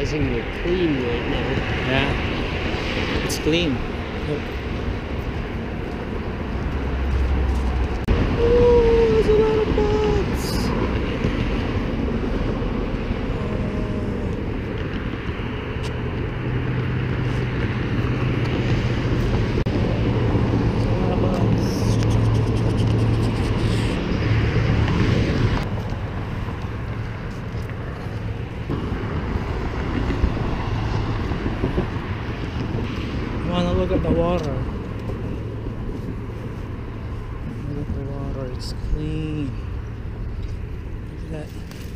surprisingly clean right now. Yeah, it's clean. Yep. Oh, there's a lot of bugs. Look at the water. Look at the water, it's clean. Look at that.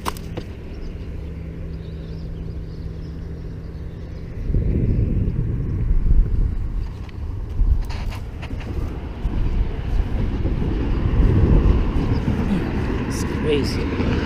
It's crazy.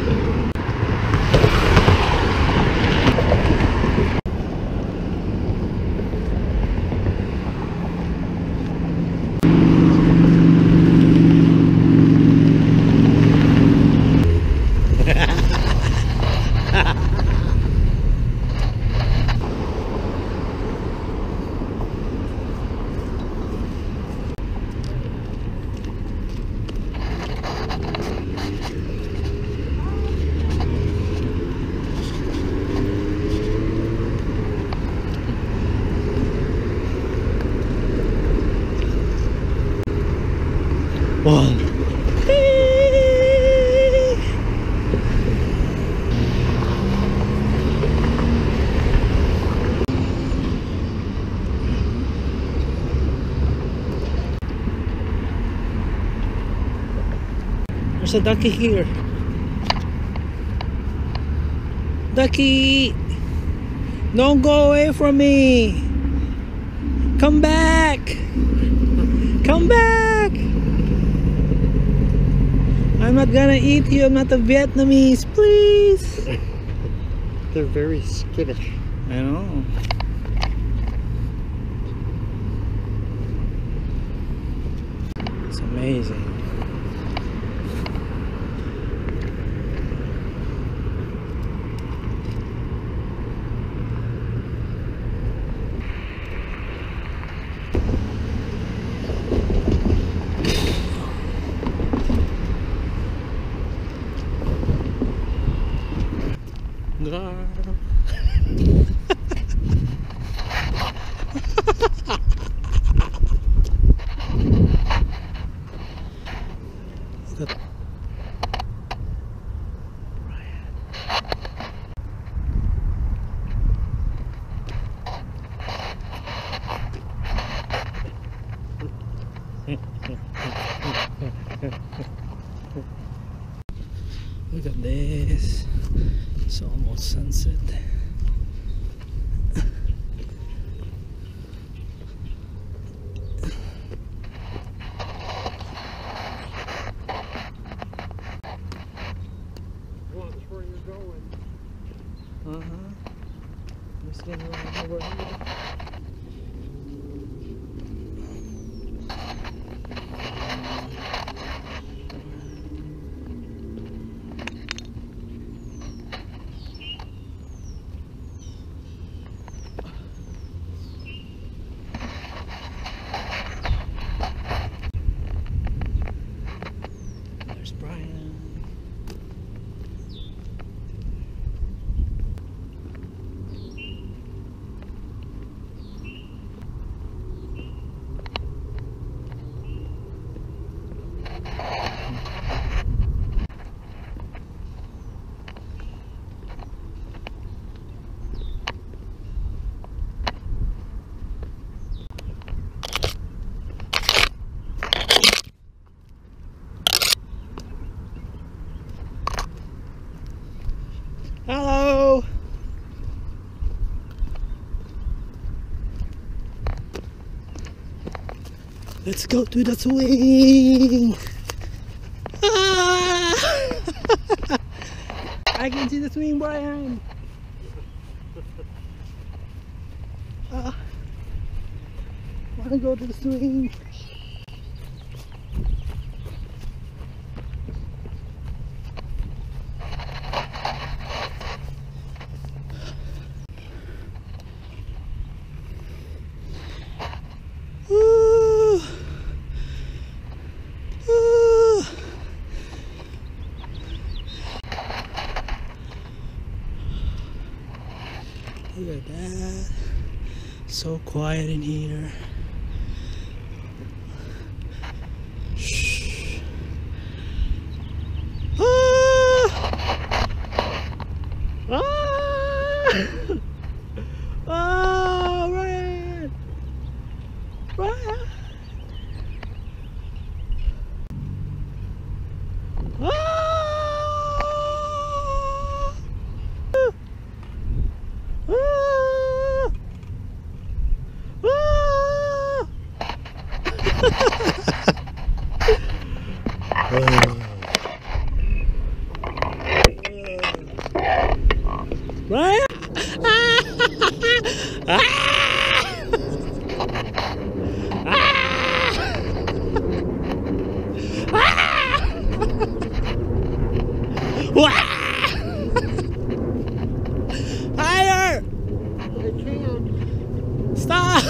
One. There's a ducky here. Ducky! Don't go away from me! Come back! Come back! I'm not gonna eat you, I'm not a Vietnamese, please! They're very skittish. I know. It's amazing. Look at this. It's almost sunset. Watch where you're going. I'm just gonna run over here. There's Brian. Hello. Let's go to the swing. Ah! I can see the swing, Brian. Wanna go to the swing? so quiet in here. Shh. Ah! Ah! Oh, Ryan! Ryan! Ah! Ryan! Higher! I can't. Stop!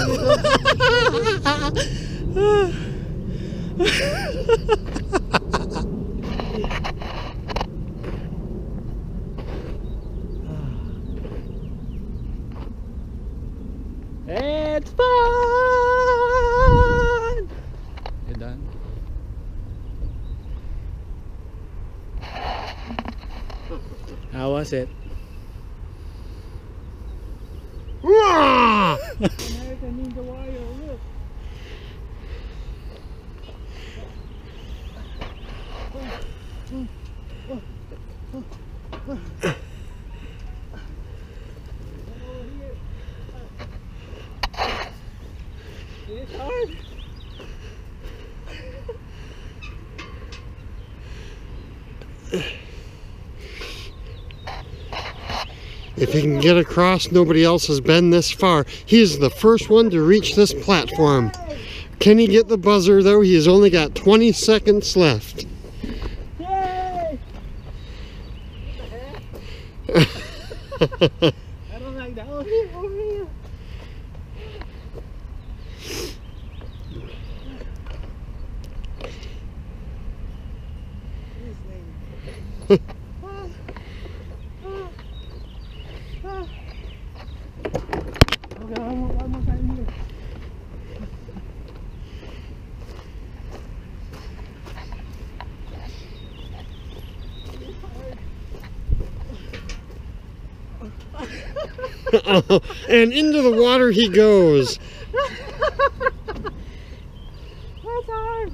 It's fun! You done? How was it? American Ninja Warrior, look! It's hard. If he can get across, nobody else has been this far. He is the first one to reach this platform. Can he get the buzzer though? He has only got 20 seconds left. Yay! What the heck? I don't like that. Over here, over here. Okay, one more time here. And into the water he goes. That's hard.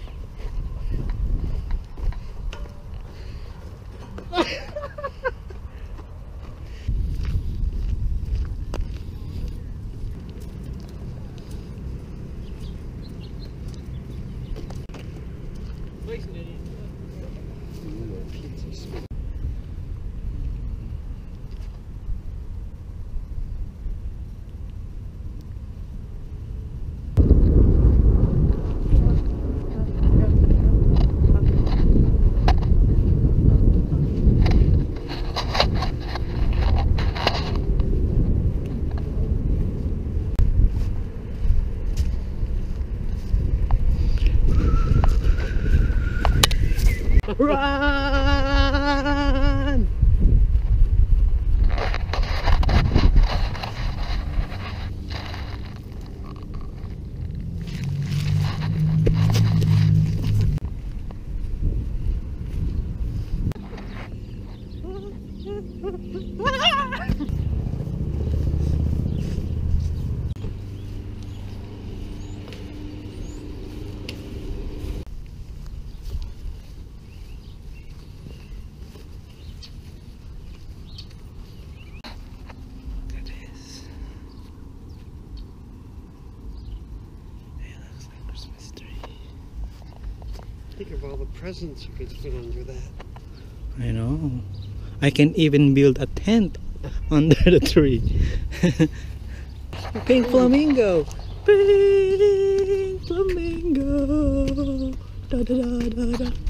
Run! Think of all the presents you could fit under that. I know. I can even build a tent under the tree. Pink flamingo. Pink flamingo. Da da da da da.